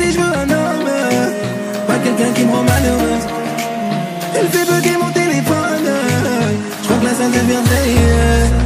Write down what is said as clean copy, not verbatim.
baby, je veux un homme, pas quelqu'un qui me rend malheureuse. Elle fait bugger mon téléphone, je crois que là ça devient sérieux.